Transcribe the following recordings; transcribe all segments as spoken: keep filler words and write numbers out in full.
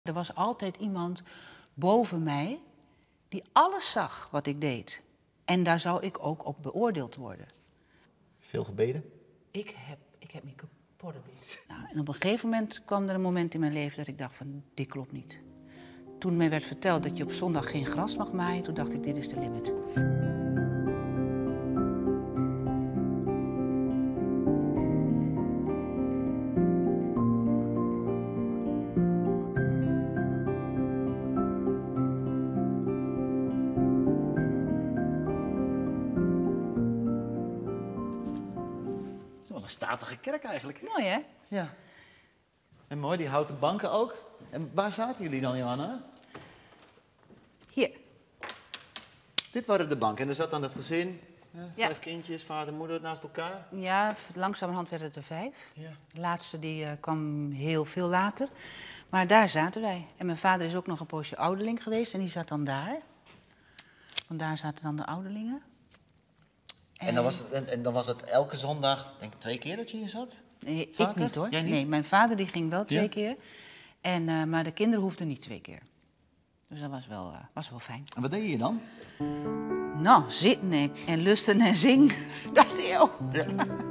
Er was altijd iemand boven mij die alles zag wat ik deed. En daar zou ik ook op beoordeeld worden. Veel gebeden? Ik heb, ik heb me kapot gebeden. Nou, en op een gegeven moment kwam er een moment in mijn leven dat ik dacht van, dit klopt niet. Toen mij werd verteld dat je op zondag geen gras mag maaien, toen dacht ik, dit is de limit. Het is wel een statige kerk eigenlijk. Mooi, hè? Ja. En mooi, die houten banken ook. En waar zaten jullie dan, Johanna? Hier. Dit waren de banken. En er zat dan het gezin. Ja, Ja. Vijf kindjes, vader, moeder naast elkaar. Ja, langzamerhand werden het er vijf. Ja. De laatste die, uh, kwam heel veel later. Maar daar zaten wij. En mijn vader is ook nog een poosje ouderling geweest en die zat dan daar. Want daar zaten dan de ouderlingen. En, En dan, was het, en, en dan was het elke zondag, denk ik, twee keer dat je hier zat? Nee, ik Vaker? niet hoor. Jij niet? Nee, mijn vader die ging wel twee Ja? keer. En, uh, maar de kinderen hoefden niet twee keer. Dus dat was wel, uh, was wel fijn. En wat deed je dan? Nou, zitten en, en lusten en zingen. Dat eeuw. Ja.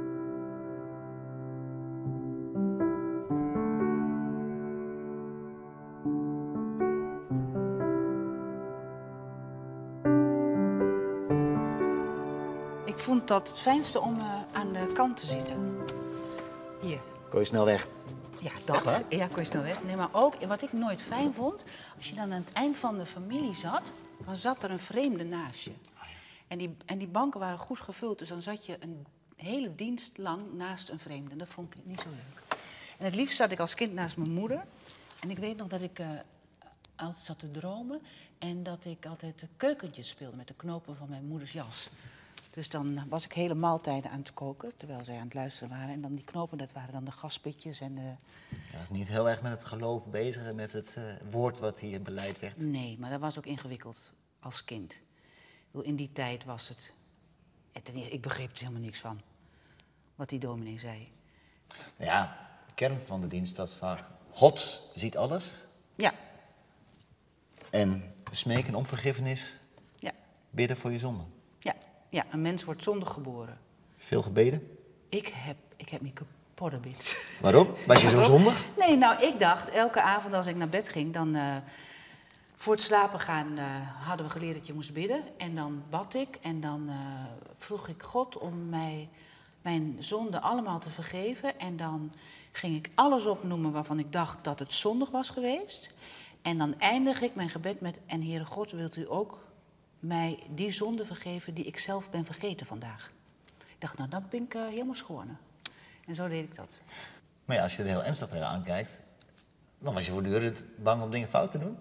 Ik vond dat het fijnste om uh, aan de kant te zitten. Hier. Kon je snel weg? Ja, Echt dat. waar? Ja, kon je snel weg. Nee, maar ook, wat ik nooit fijn vond, als je dan aan het eind van de familie zat, dan zat er een vreemde naast je. En die, en die banken waren goed gevuld, dus dan zat je een hele dienst lang naast een vreemde. Dat vond ik niet zo leuk. En het liefst zat ik als kind naast mijn moeder. En ik weet nog dat ik uh, altijd zat te dromen en dat ik altijd de keukentjes speelde met de knopen van mijn moeders jas. Dus dan was ik hele maaltijden aan het koken, terwijl zij aan het luisteren waren. En dan die knopen, dat waren dan de gaspitjes en de... Ja, dat is niet heel erg met het geloof bezig en met het uh, woord wat hier beleid werd. Nee, maar dat was ook ingewikkeld als kind. Ik bedoel, in die tijd was het... het... Ik begreep er helemaal niks van, wat die dominee zei. Nou ja, de kern van de dienst was vaak, God ziet alles. Ja, En smeken om vergiffenis, ja, bidden voor je zonde. ja. Ja, een mens wordt zondig geboren. Veel gebeden. Ik heb, ik heb me kapot gebeden. Waarom? Was je zo Waarom? zondig? Nee, nou, ik dacht, elke avond als ik naar bed ging, dan... Uh, voor het slapen gaan uh, hadden we geleerd dat je moest bidden. En dan bad ik en dan uh, vroeg ik God om mij mijn zonden allemaal te vergeven. En dan ging ik alles opnoemen waarvan ik dacht dat het zondig was geweest. En dan eindig ik mijn gebed met, en Heere God, wilt u ook mij die zonde vergeven die ik zelf ben vergeten vandaag. Ik dacht, nou, dan ben ik uh, helemaal schoon. En zo deed ik dat. Maar ja, als je er heel ernstig tegen aankijkt, dan was je voortdurend bang om dingen fout te doen.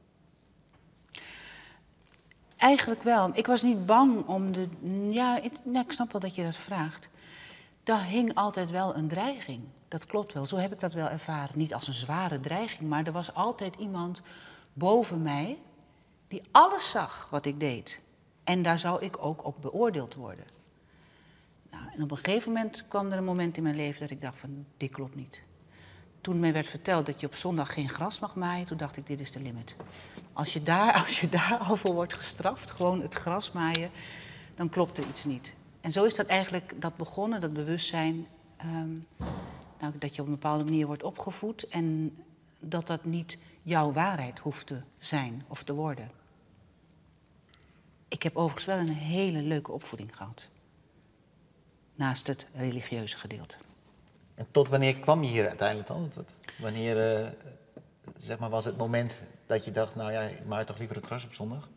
Eigenlijk wel. Ik was niet bang om de... Ja, ik, nou, ik snap wel dat je dat vraagt. Daar hing altijd wel een dreiging. Dat klopt wel. Zo heb ik dat wel ervaren. Niet als een zware dreiging, maar er was altijd iemand boven mij die alles zag wat ik deed. En daar zou ik ook op beoordeeld worden. Nou, en op een gegeven moment kwam er een moment in mijn leven dat ik dacht van, dit klopt niet. Toen mij werd verteld dat je op zondag geen gras mag maaien, toen dacht ik, dit is de limit. Als je daar, als je daar al voor wordt gestraft, gewoon het gras maaien, dan klopt er iets niet. En zo is dat eigenlijk dat begonnen, dat bewustzijn, um, nou, dat je op een bepaalde manier wordt opgevoed en dat dat niet jouw waarheid hoeft te zijn of te worden. Ik heb overigens wel een hele leuke opvoeding gehad. Naast het religieuze gedeelte. En tot wanneer kwam je hier uiteindelijk dan? Tot wanneer uh, zeg maar, was het moment dat je dacht, nou ja, ik maai toch liever het gras op zondag?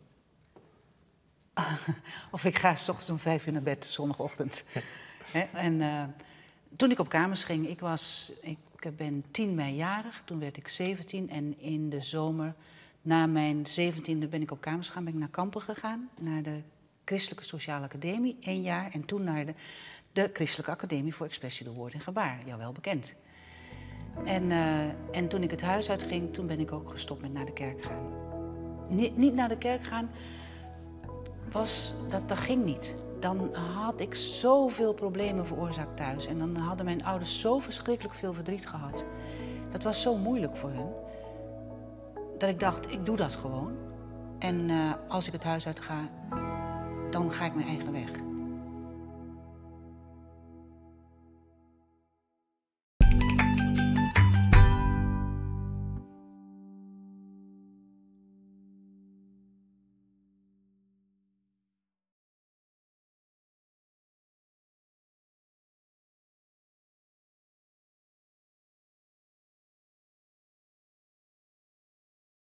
Of ik ga 's ochtends om vijf uur naar bed, zondagochtend. He, en uh, toen ik op kamers ging, ik, was, ik ben tien mei jarig, toen werd ik zeventien. En in de zomer, na mijn zeventiende, ben ik op kamers gegaan, ben ik naar Kampen gegaan. Naar de Christelijke Sociale Academie, één jaar. En toen naar de, de Christelijke Academie voor Expressie door Woord en Gebaar, jou wel bekend. En, uh, en toen ik het huis uitging, toen ben ik ook gestopt met naar de kerk gaan. Niet, niet naar de kerk gaan, was, dat, dat ging niet. Dan had ik zoveel problemen veroorzaakt thuis. En dan hadden mijn ouders zo verschrikkelijk veel verdriet gehad. Dat was zo moeilijk voor hen. dat ik dacht, ik doe dat gewoon. En uh, als ik het huis uit ga, dan ga ik mijn eigen weg.